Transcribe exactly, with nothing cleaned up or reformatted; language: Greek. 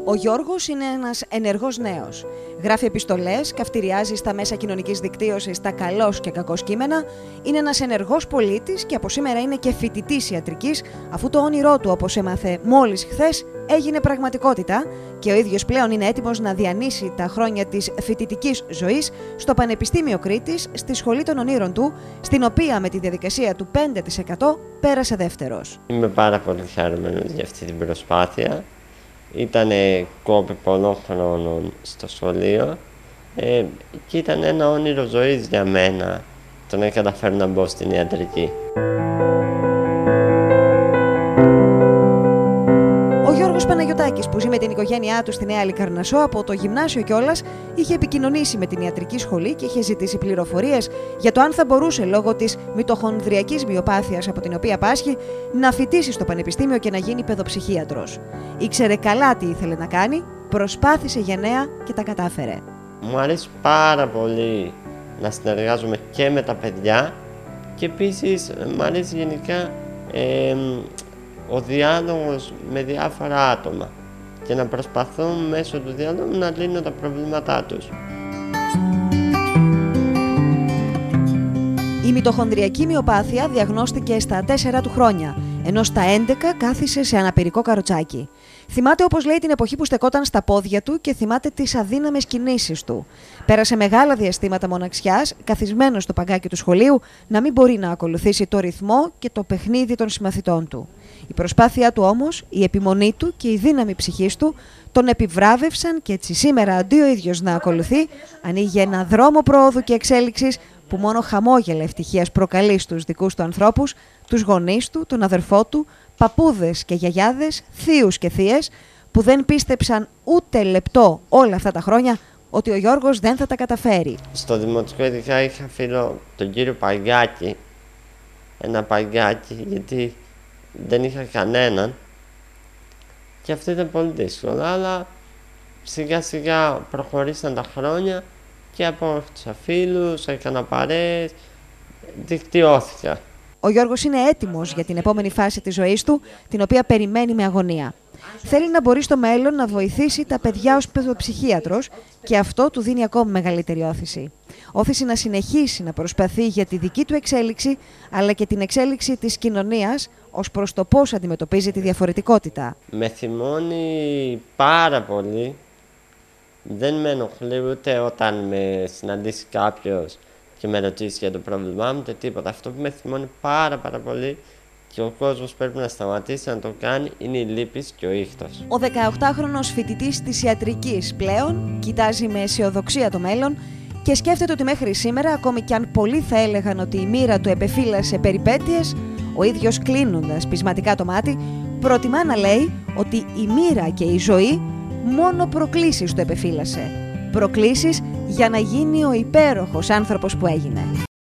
Ο Γιώργος είναι ένας ενεργός νέος. Γράφει επιστολές, καυτηριάζει στα μέσα κοινωνικής δικτύωσης τα καλώς και κακώς κείμενα, είναι ένας ενεργός πολίτης και από σήμερα είναι και φοιτητής ιατρικής, αφού το όνειρό του, όπως έμαθε μόλις χθες, έγινε πραγματικότητα και ο ίδιος πλέον είναι έτοιμος να διανύσει τα χρόνια της φοιτητικής ζωής στο Πανεπιστήμιο Κρήτης, στη Σχολή των Ονείρων του, στην οποία με τη διαδικασία του πέντε τοις εκατό πέρασε δεύτερος. Είμαι πάρα πολύ χαρούμενος για αυτή την προσπάθεια. Ήτανε κόπη πολλών χρόνων στο σχολείο ε, και ήταν ένα όνειρο ζωής για μένα το να καταφέρω να μπω στην ιατρική. Ο Γιώργος Παναγιωτάκης, που ζει με την οικογένειά του στη Νέα Λικαρνασσό από το γυμνάσιο κιόλας, είχε επικοινωνήσει με την ιατρική σχολή και είχε ζητήσει πληροφορίες για το αν θα μπορούσε, λόγω της μυτοχονδριακής μυοπάθειας από την οποία πάσχει, να φοιτήσει στο πανεπιστήμιο και να γίνει παιδοψυχίατρος. Ήξερε καλά τι ήθελε να κάνει, προσπάθησε γενναία και τα κατάφερε. Μου αρέσει πάρα πολύ να συνεργάζομαι και με τα παιδιά και επίσης μου αρέσει γενικά ε, ο διάλογος με διάφορα άτομα και να προσπαθώ μέσω του διάλογου να λύνω τα προβλήματά τους. Η μυτοχονδριακή μυοπάθεια διαγνώστηκε στα τέσσερα του χρόνια, ενώ στα έντεκα κάθισε σε αναπηρικό καροτσάκι. Θυμάται, όπως λέει, την εποχή που στεκόταν στα πόδια του και θυμάται τις αδύναμες κινήσεις του. Πέρασε μεγάλα διαστήματα μοναξιάς, καθισμένος στο παγκάκι του σχολείου, να μην μπορεί να ακολουθήσει το ρυθμό και το παιχνίδι των συμμαθητών του. Η προσπάθειά του όμως, η επιμονή του και η δύναμη ψυχής του τον επιβράβευσαν και έτσι σήμερα, αντί ο ίδιος να ακολουθεί, ανοίγει ένα δρόμο προόδου και εξέλιξης που μόνο χαμόγελα ευτυχίας προκαλεί στους δικούς του ανθρώπους, τους γονείς του, τον αδερφό του, παππούδες και γιαγιάδες, θείους και θείες, που δεν πίστεψαν ούτε λεπτό όλα αυτά τα χρόνια ότι ο Γιώργος δεν θα τα καταφέρει. Στο δημοτικό ειδικά είχα φίλο τον κύριο Παγκάκη, ένα Παγκάκη, γιατί δεν είχα κανέναν και αυτό ήταν πολύ δύσκολο, αλλά σιγά σιγά προχωρήσαν τα χρόνια και απόκτησα φίλους, έκανα παρέες, δικτυώθηκα. Ο Γιώργος είναι έτοιμος για την επόμενη φάση της ζωής του, την οποία περιμένει με αγωνία. Θέλει να μπορεί στο μέλλον να βοηθήσει τα παιδιά ως παιδοψυχίατρος και αυτό του δίνει ακόμη μεγαλύτερη όθηση. Όθηση να συνεχίσει να προσπαθεί για τη δική του εξέλιξη, αλλά και την εξέλιξη της κοινωνίας ως προς το πώς αντιμετωπίζει τη διαφορετικότητα. Με θυμώνει πάρα πολύ. Δεν με ενοχλεί ούτε όταν με συναντήσει κάποιος και με ρωτήσει για το πρόβλημά μου, ούτε τίποτα. Αυτό που με θυμώνει πάρα πάρα πολύ και ο κόσμος πρέπει να σταματήσει να το κάνει είναι η λύπη και ο ήχτος. Ο δεκαοκτάχρονος φοιτητής της ιατρικής πλέον κοιτάζει με αισιοδοξία το μέλλον και σκέφτεται ότι μέχρι σήμερα, ακόμη κι αν πολλοί θα έλεγαν ότι η μοίρα του επεφύλασε περιπέτειες, ο ίδιος κλείνοντας πεισματικά το μάτι, προτιμά να λέει ότι η μοίρα και η ζωή μόνο προκλήσεις του επεφύλασε. Προκλήσεις για να γίνει ο υπέροχος άνθρωπος που έγινε.